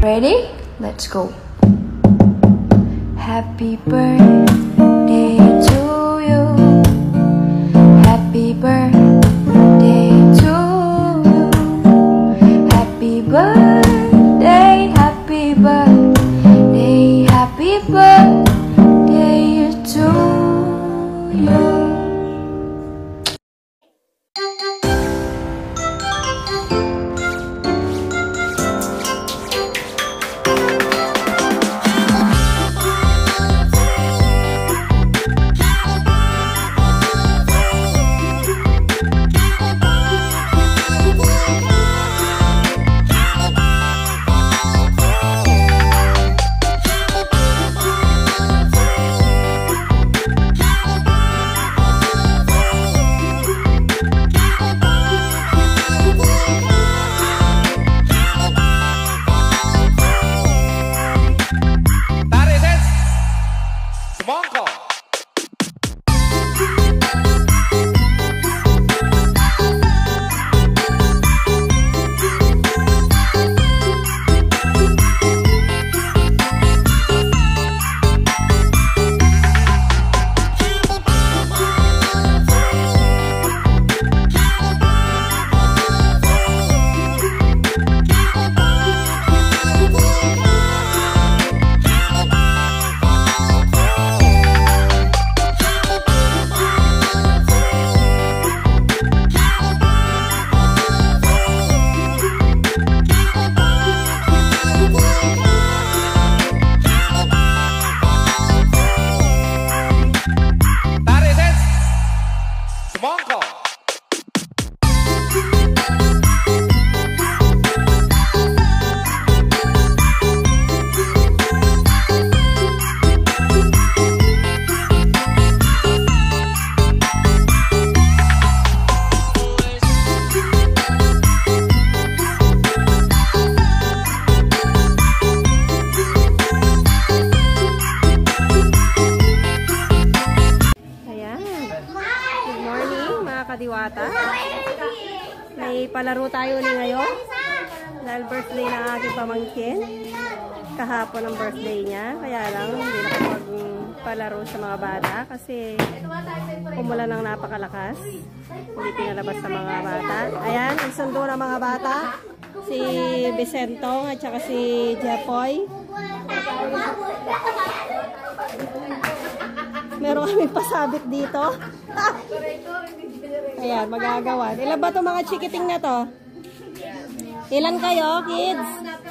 Ready? Let's go. Happy birthday to you. Happy birthday to you. Happy birthday, happy birthday, happy birthday to you. Kadiwata. May palaro tayo ni ngayon dahil birthday ng aking pamangkin. Kahapon ang birthday niya, kaya lang hindi nakapagpalaro sa mga bata kasi umulan ng napakalakas. Hindi pinalabas sa mga bata. Ayan, ang sundo ng mga bata, si Vicentong at saka si Jepoy. Meron kami pasabit dito. Ayan, magagawa. Ilan ba itong mga chikiting na to? Ilan kayo, kids?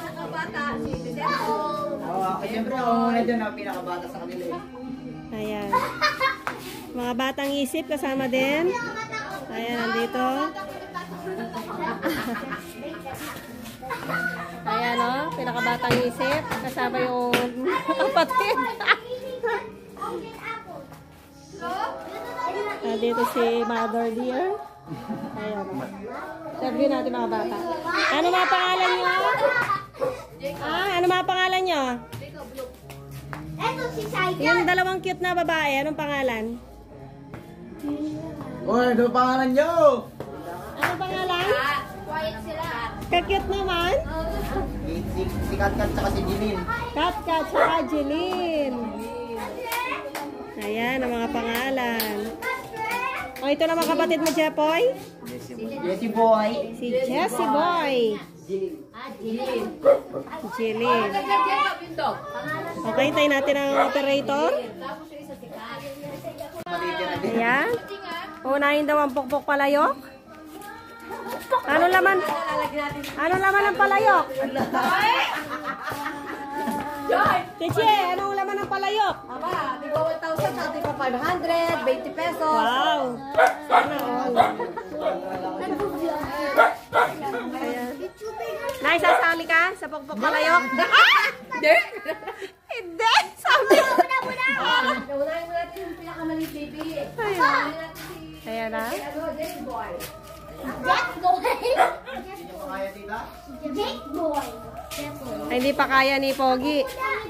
Siyempre, ako na dyan ang pinakabata sa kanila eh. Ayan. Mga batang isip kasama din. Ayan, nandito. Ayan o, pinakabatang isip. Kasama yung kapatid. Dito si Mother Dear. Ayan. Interview natin mga bata. Ano mga pangalan nyo? Ano mga pangalan nyo? Yung dalawang cute na babae, anong pangalan? Oy, ano pangalan nyo? Anong pangalan? Quiet sila. Ka-cute naman? Si Kat-Kat tsaka si Jilin. Kat-Kat tsaka Jeline. Ayan, ang mga pangalan. O, ito naman kapatid mo, Jepoy? Jessie Boy. Si Jessie Boy. Jeline. Okay, tayo natin ang operator. Ayan. Unahin daw ang pukpok palayok. Ano laman? Ano laman ng palayok? Teche, anong laman ng palayok? Aba, di ba 1,000 sa ating pa 500, 20 pesos. Wow. Sana all. Ayan. Naisasali ka sa pukpok palayok? Hindi. Hindi. Sabi. Unahin mo natin yung pinakamaliit baby. Ayan. Ayan na. Jake Boy. Jake Boy? Sino pa kaya, tita? Jake Boy. Ay, hindi pa kaya ni Pogi.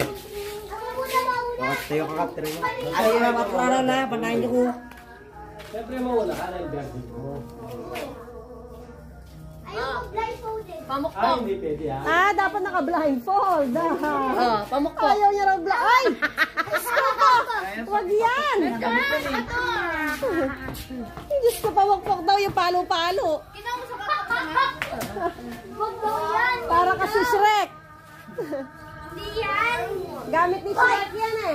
Tayo ka, Kat. Ay, mapapara na, panahin ko. Siyempre mawala ka na yung birthday mo. Pamukpok. Hindi pwede ah. Ah, dapat naka-blindfold. Oh, pamukpok. Ayaw niya ng blind. Ay! Diyos ko po! Huwag yan! Diyos ko, pamukpok daw yung palo-palo. Para kasi Shrek. Gamit ni Shrek yan eh.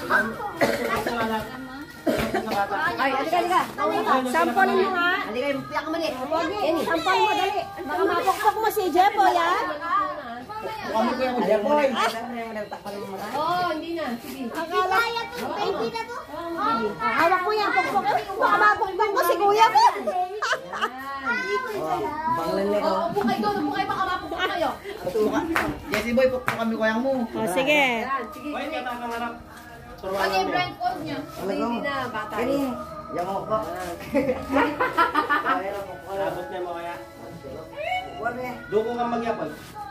Ay, halika. Sampolin mo nga. Halika, yung piyak mali. Sampol mo, dali. Baka mapukpok mo si Jepo yan. Kami ko yung Jepoy. Oo, hindi na. Sige. Akala. Hawak mo yan, pukpok. Baka mapukpok mo si kuya mo. Oo, upo kayo doon. Upo kayo, baka mapupok kayo. Jesse boy, pukpok kami kayang mo. O, sige. Yan, sige. Hoy, katakangarap. Ano yung blindfold niya? Hindi na, bata. Yang mo po. Abot niya mo kaya. Dugo kang magyapag.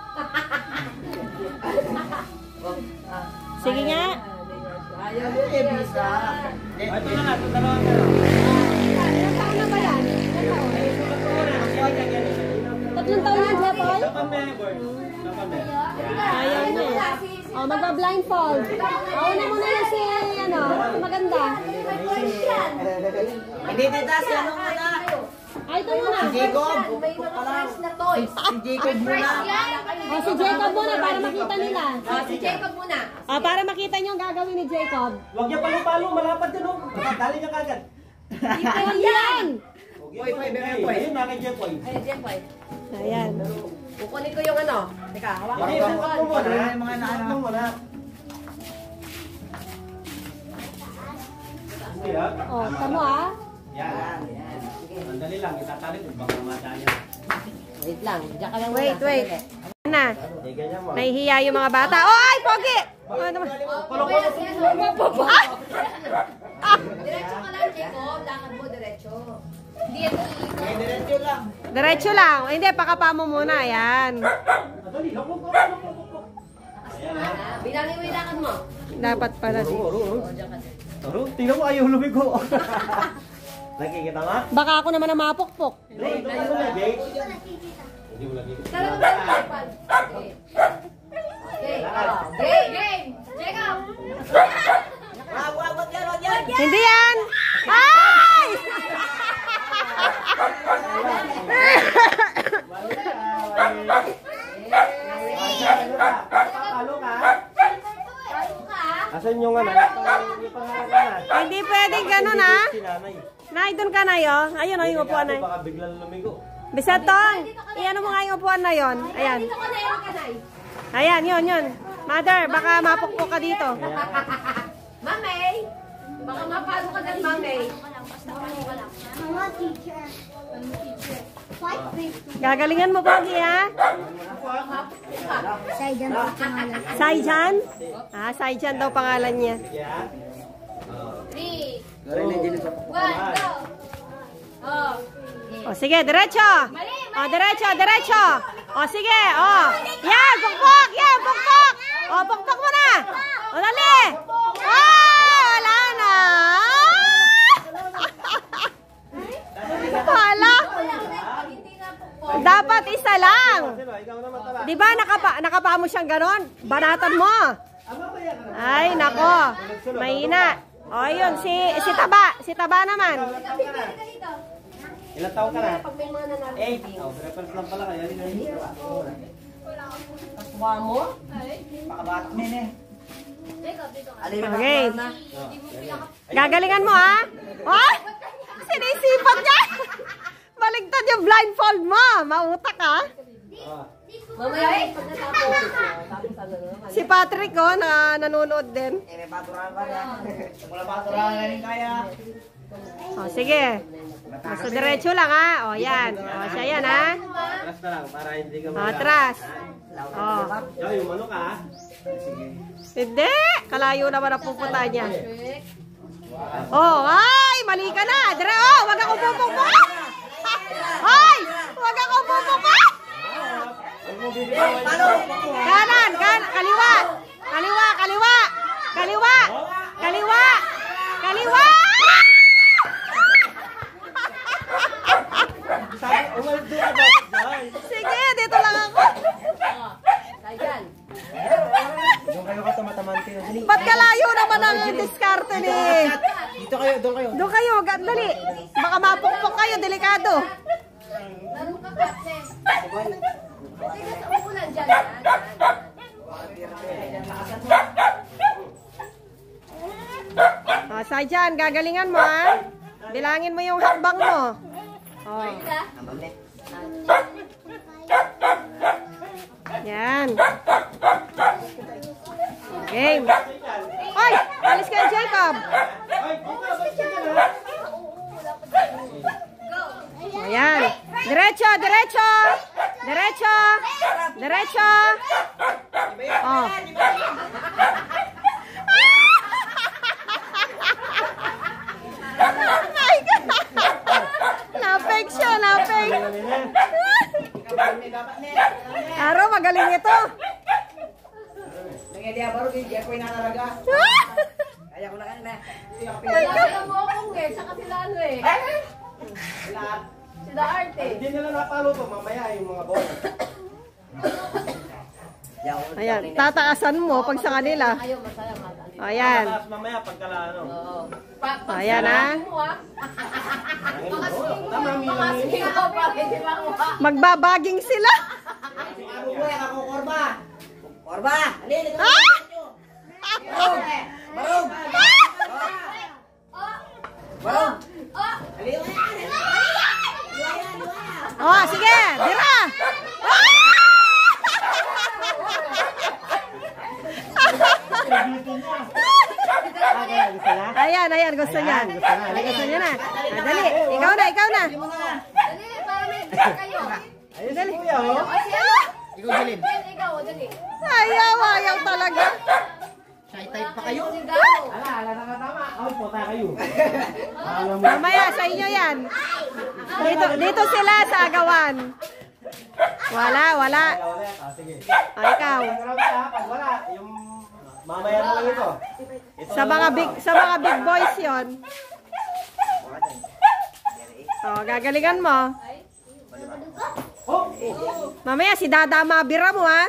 Sige nga. Ayaw mo eh, bisa. Ay, ito na nga, tutalawan ka lang. Ilang taon na ba yan? Tatlong taon yan, Jepoy? Dapat may board. Dapat may. Ayaw na eh. O, magpa-blindfold. Una mo na yan si, ano, maganda. Hindi tita, si ano muna? Ay, ito muna. Si Jacob. May mga price na toys. Si Jacob muna. O, si Jacob muna para makita nila. Si Jacob muna. O, para makita nyo ang gagawin ni Jacob. Huwag niya palo-palo, malapad yun oh. Dali niya kagad. Ito yan! Poy, ayun na kay Jepoy. Ay, Jepoy. Ayan. Kukunin ko yung ano. Teka, hawakan Hindi, ko. sangkap mo muna. Yung mga Sangkap mo muna. Hindi ah. O, tamo ah. Yan. Sandali lang, itatali ko. Baka madaya. Wait lang. Diyan ka lang muna. Wait, wait. Ano na? Hindi ganyan mo. Nahihiya yung mga bata. Oy, pogi! O, ano ba? Diretso ka lang, Jacob. Lakad mo, diretso. Hindi ito Eh, diretso lang. Diretso lang. O, hindi, pakapa mo muna. Ayan. Dali, lakot. Ayan ah. Bilangin mo yung lakad mo. Dapat pala dito. O, diyan ka din. Taro, tingnan mo ayaw lumigo. Nakikita mo? Baka ako naman ang mapukpok. Jay, ito ano na, Jay? Hindi mo lagi. Tara mo tayo, Jacob. Okay. Game! Jacob! Wag yan. Hindi yan! Ay! Papalo ka? Asan yung ano? Yung pangalan na? Hindi pwedeng ganun ah. Si nanay. Nay, doon ka na yo. Ayun o, yung upuan na. Baka biglang lumigo. Bisatong, iyan mo nga yung upuan na yon. Ayan. Dito ka na yung kanay. Ayan, yun. Mother, baka mapukpok ka dito. Mamay! Baka mapalo ka dyan, Mamay. Gagalingan mo, Pogi, ha? Saijan? Ah, Saijan daw pangalan niya. Yeah. 3, 1, go! Oh. O, sige, diretso. O, diretso. O, sige, o. Yan, pukpok. O, pukpok mo na. O, dali. O, wala na. Hala. Dapat isa lang. Ikaw naman tara. Di ba nakapa mo siyang ganon? Banatan mo. Ay, nako. Mahina. O, yun, si Taba naman. Ilang taon ka na? Pag may mga nanalo. 8. Oh, reference lang pala kaya. Kaswa mo? Pakabatak mo yun eh. Okay. Gagalingan mo, ha? Oh, sinisipat niya. Baligtad yung blindfold mo. Mautak, ha? Mamaya, pag natapos. Tapos ano naman. Si Patrick, oh, na nanonood din. Eh, may paturahan pa na. Wala paturahan na rin kaya. O, sige. Basta diretso lang, ha? O, yan. O, siya yan, ha? Atras na lang para hindi ka O, atras. O. Yo, yung ano ka? Hindi. Kalayo naman ang pupunta niya. Oh, ay, mali ka na. Dire, oh, wag ako pupukpok. Ay, wag ako pupukpok. Kanan, kaliwa. Kaliwa. Sabi, umalis doon ka dapat dyan. diskarte ni. Dito kayo, doon kayo. Doon kayo, dali. Baka mapukpok kayo, delikado. Laro ka, Kapten. Sige, sa umulan dyan. Yan. O, Sajan, gagalingan mo, ha? Bilangin mo yung hakbang mo. O. Yan. Game. Oy, alis kayo, Jacob. Ayan. Diretso, diretso. Diretso. Diretso. Oh. My God. Napeg siya, napeg. Aro, magaling ito. Nangyayari baru di Jeffrey na talaga. Kaya ko na kanina. Kaya mo akong eh. Saka sila ano eh. Lahat. Sila arte. Hindi nila napalo to, mamaya yung mga bola. Ayan, tataasan mo pag sa kanila. Ayaw, masaya, masaya. Ayan. Tapos mamaya pagkalano. Oo. Ayan, ha? Tama, Makasingin ako pa. Hindi makuha. Magbabaging sila. Ako ko yan, ako korba. Korba! Alin, ito. Ah! Barog! Barog! Barog! Alin, Oh, sige, dira. Ayan, ayan, gusto niya. Gusto niya na. Ah, dali, ikaw na, ikaw na. Dali, para may isa kayo. Ayun si Kuya, oh. Ay, siya. Ikaw dilim. Ikaw, dali. Ayaw, ayaw talaga. Shy type pa kayo. Ala na tama. Ay, puta kayo. Mamaya sa inyo yan. Dito sila sa agawan. Wala, wala. Sige. Ah, ikaw. Pag wala, yung mamaya na lang ito. Sa mga big boys 'yon. Oh, gagalingan mo. Oh! Mamaya si Dada mabira mo, ha.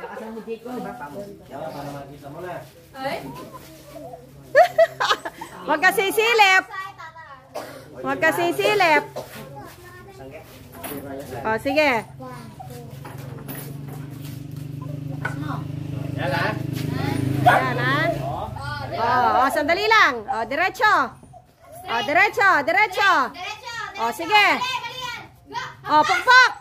Para makita mo na. Ay, Huwag ka sisilip. Huwag ka sisilip. Oh, sige. Yan ha. Yan, ha. Oh, sandali lang. Oh, diretso. Oh, diretso, diretso. Oh, sige. Oh, pukpok.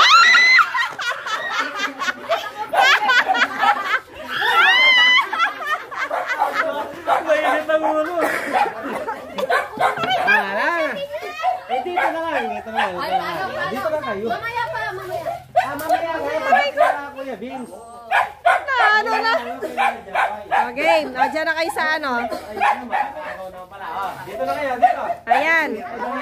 Mainit ang ulo. Eh, dito na lang. Dito na lang. Dito na kayo. mamaya pa, mamaya. Mamaya ngayon. Pagkakala Kuya Vince. Ano na? Okay, oh, dyan na kayo sa ano. Dito na kayo, dito. Ayan.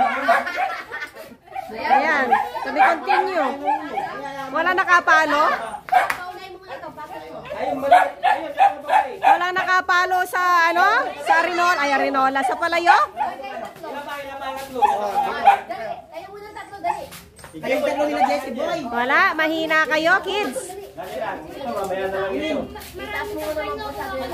Ayan. Sabi continue. Wala nakapalo? Paunay mo nga ito, bakit mo? Ayun, mali. Ayun, ayun, babae. Wala nakapalo sa ano? Sa Arinola. Ay, Arinola. Sa Palayo? Ilabay, tatlo. Dali, kayo muna tatlo, dali. Kayong tatlo nila Jesse Boy. Wala. Mahina kayo, kids. Dali lang. Ito, mamaya na lang ito. Itaas mo naman po sa kanila.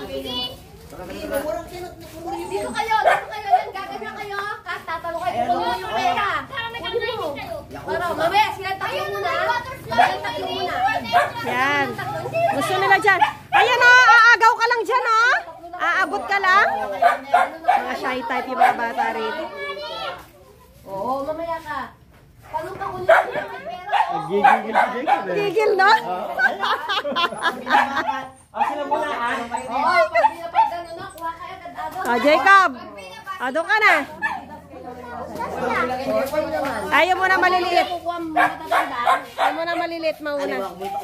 Dito kayo, yan, gaganyan kayo. Kat, tatalo kayo. Kunin mo yung pera. Kunin mo. Para, mamaya, sila tatlo muna. Sila tatlo muna. Yan. Gusto nila dyan. Ayan o, aagaw ka lang dyan o. Aabot ka lang. Mga shy type yung mga bata rin. Oo, mamaya ka. Paano ka kunin mo yung pera? Gigigil si Jacob eh. Gigil, no? Sila muna ah. Oo, pag pinapagano na, kuha kayo agad-agad. O, Jacob. Doon ka na. Ayaw mo na maliliit. Kukuha mo matatanda. Ayaw mo na maliliit mauna.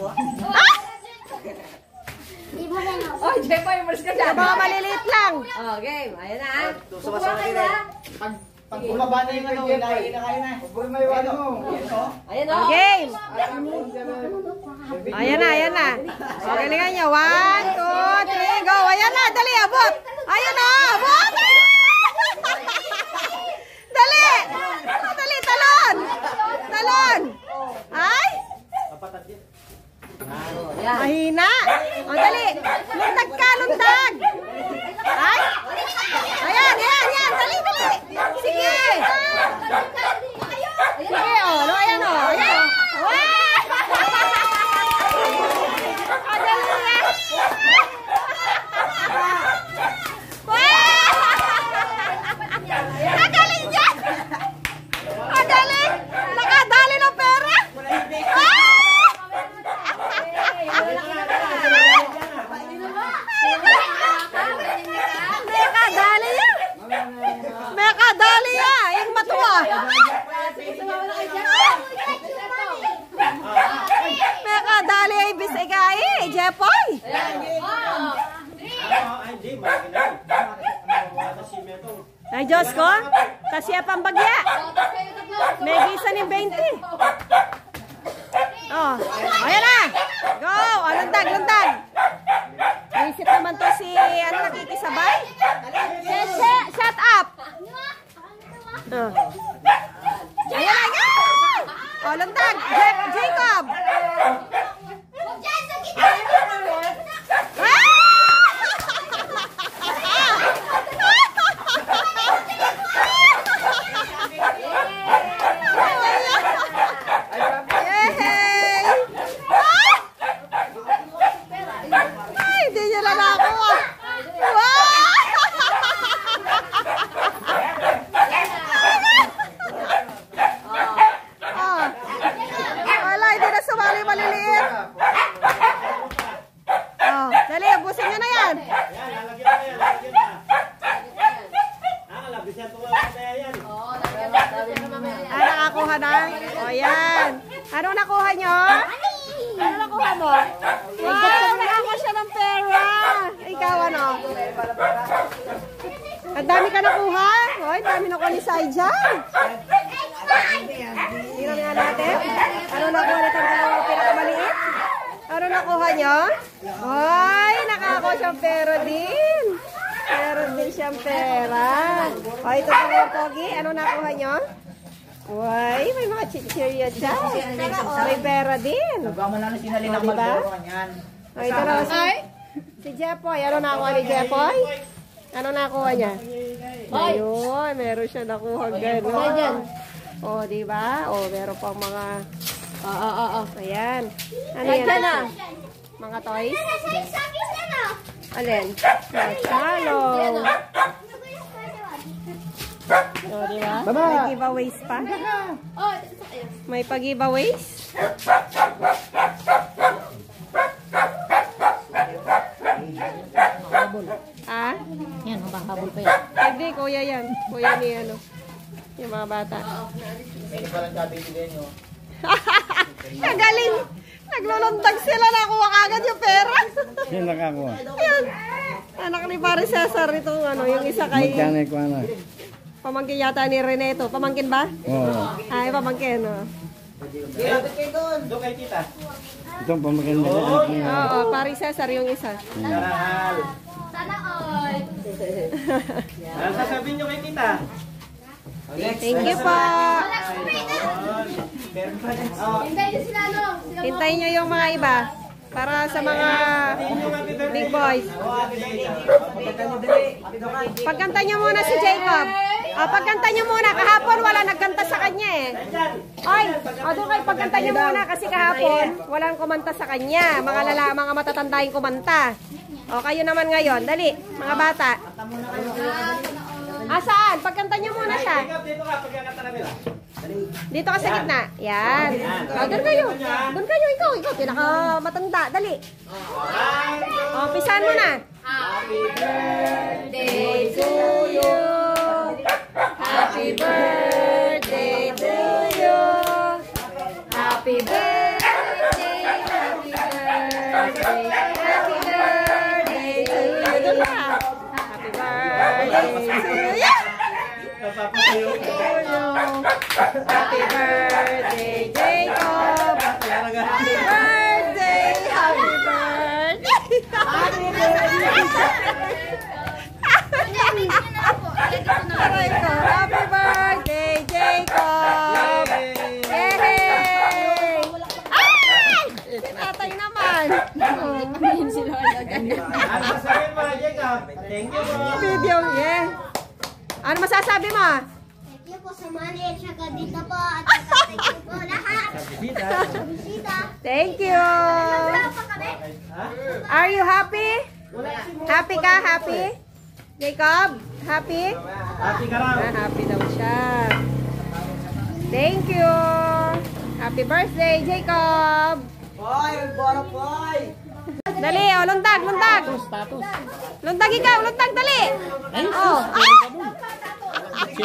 Oh, Jepoy, umalis ka dyan. Mga maliliit lang. Oh, game. Ayan na. Kuha kayo na. Pag bumaba na yung ano, ilahin na kayo na. Huwag may wala mo. Ayan o. Game. Ayan na, ayan na. O, galingan niya. 1, 2, 3, go. Ayan na, dali, abot. Ayan na, abot. Dali. Dali, talon. Talon. Ay, mahina. O, dali. Lundag ka, lundag. Ay, Meka, dali ya! Yung matuwa! Meka, dali ay bisigay! Jepoy! Ay, Diyos ko! Tasya pambagya! May gisa ni 20! Oh, ayan na! Go! Oh, lundag, lundag! Visit naman to si, ano, nakikisabay? Shut up! Oh. Ayan na, go! Oh, lundag! Jacob! Nakakuha na? O, yan. Ano nakuha nyo? Ano nakuha mo? Wow, nakakuha siya ng pera. Ikaw, ano? Ang dami ka nakuha? Hoy, dami nakuha ni Saijan. Tingnan nga natin. Ano nakuha nitong dalawang pinakamaliit? Ano nakuha nyo? Hoy, nakakuha siyang pera din. Meron din siyang pera. O, ito po mga pogi. Ano nakuha nyo? Uy, may mga chichirya dyan. May pera din. Nagawa mo na na sinali ng diba? Malboro yan. O, ito na si Jepoy. Ano nakuha ni Jepoy? Ano nakuha niya? Ayun, meron siya nakuha gano'n. O, diba? O, meron pang mga... Ayan. Ano yan? Mga toys? Alin? Marshmallow. O, diba? May giveaways pa? May pag-giveaways? Ah? Yan, mababol pa yan. Hindi, kuya yan. Kuya ni ano. Yung mga bata. May palang kabili din yun. Kagaling. Nagluluntag sila. Nakuha kagad yung pera. Sino nakakuha? Yan. Anak ni Pare Cesar itong ano, yung isa kay... Magkano ko ano? Pamangkin yata ni Reneto. Pamangkin ba? Oo. Ay, pamangkin. Oh. Doon kay tita. Itong pamaganda. Oo, Pare Cesar yung isa. Karal. Sana all. Ano sasabihin nyo kay tita? Thank you po. Hintayin niyo sila, no? Sila Hintayin nyo yung mga iba. Para sa mga big boys. Pagkanta nyo muna si Jacob. Pagkanta nyo muna. Kahapon wala nagkanta sa kanya eh. Ay, doon kayo pagkanta nyo muna kasi kahapon walang kumanta sa kanya. Mga matatanda yung kumanta. O, kayo naman ngayon. Dali, mga bata. Saan? Pagkanta nyo muna siya. Dito ka, pagkakanta namin ah. Dito ka sa gitna. Yan. Doon kayo. Doon kayo. Ikaw. Pinaka matanda. Dali. Pisahan mo na. Happy birthday to you. Happy birthday to you. Happy birthday. Happy birthday. Happy birthday to you. Doon ka. Happy birthday to you. Happy birthday, Jacob. Happy birthday. Happy birthday. Happy birthday. Happy birthday, Jacob. Yay! Ay! Tatay naman. Ano sasabihin mo, Jacob? Thank you po. Video, yeah. Ano masasabi mo? Thank you po sa mali at saka dito po. At saka thank you po lahat. Sa bisita. Thank you. Wala pa kami. Are you happy? Happy ka? Happy? Jacob? Happy? Happy ka raw. Happy daw siya. Thank you. Happy birthday, Jacob. Boy, boro boy. Dali, luntag. Luntag ikaw, luntag, dali. Oh.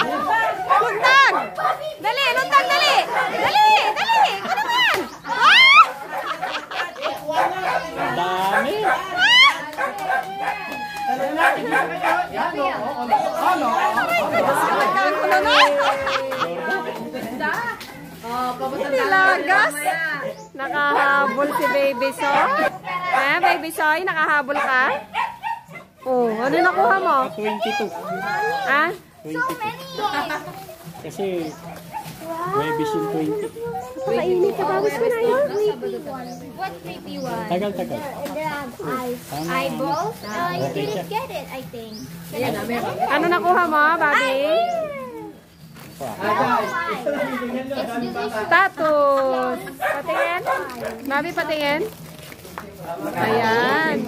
Nilagas. Nakahabol si Baby Soy. Baby Soy, nakahabol ka? Oh, ano nakuha mo? 22. Ah? 22. Kasi may vision 20. Nakainit ka babos mo na yun. What creepy one? Tagal-tagal. And they have eyes. Tama. Eyeballs? You Okay siya. didn't get it, I think. Ano nakuha mo, Bobby? Status. Patingin. Bobby, patingin. Ayan.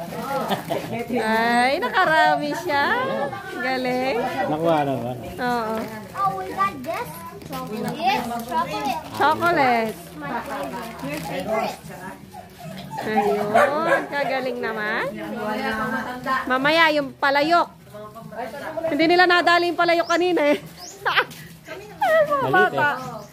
Ay, nakarami siya. Galing. Nakuha na ba? Oo. Oh, we got this. Chocolate. Yes, chocolate. Chocolate. My favorite. Your favorite. Ayun. Kagaling naman. Mamaya, yung palayok. Hindi nila nadali yung palayok kanina eh. Ay, mga bata.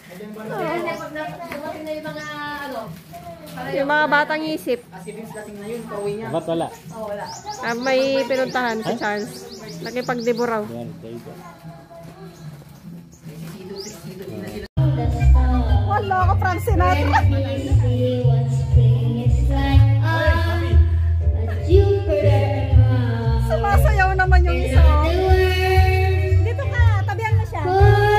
Yung mga batang isip. Ba't wala? May pinuntahan si Charles. Nakipagdebo raw. Yan, there you go. Wala ka, Frank Sinatra. Sumasayaw naman yung isa. Dito ka, tabihan mo siya.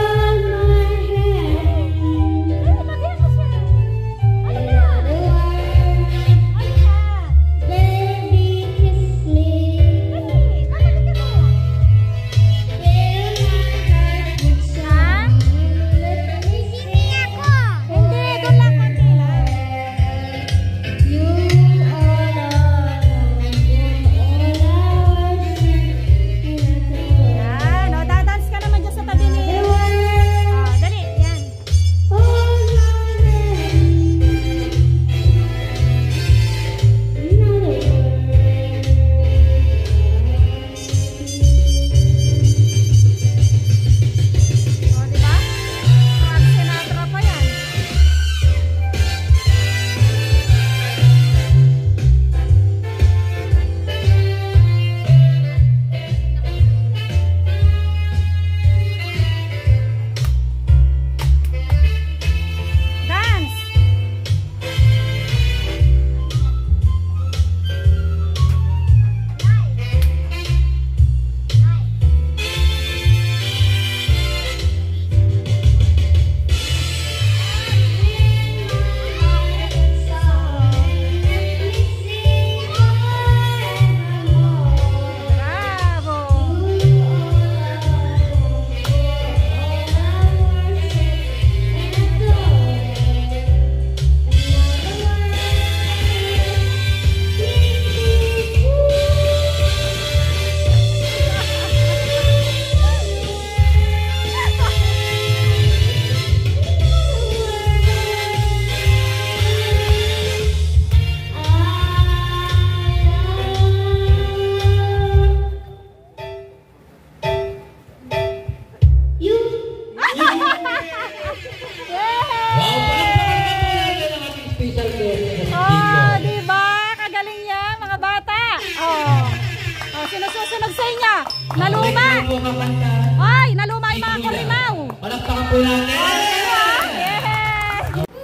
Oh, di ba? Kagaling niya, mga bata. Oh. Oh, sinususunod sa inyo. Naluma. Ay, naluma yung mga kurimaw. Palakpakan po natin. Yes.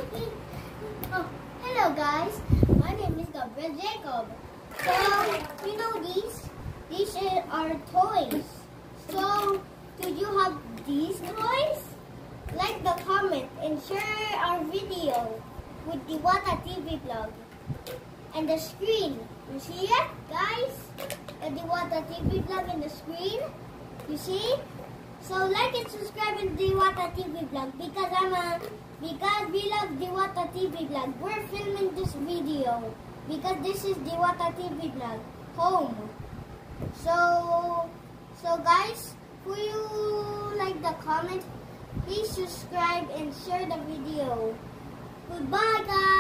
Oh, hello guys. My name is Gabriel Jacob. So, you know these are toys. So, could you have these toys? Like the comment and share our video with Diwata TV vlog. And the screen, you see it, guys? The Diwata TV vlog in the screen. You see? So like and subscribe in Diwata TV vlog because we love Diwata TV vlog. We're filming this video because this is Diwata TV vlog home. So guys, will you like the comment? Please subscribe and share the video. Goodbye guys.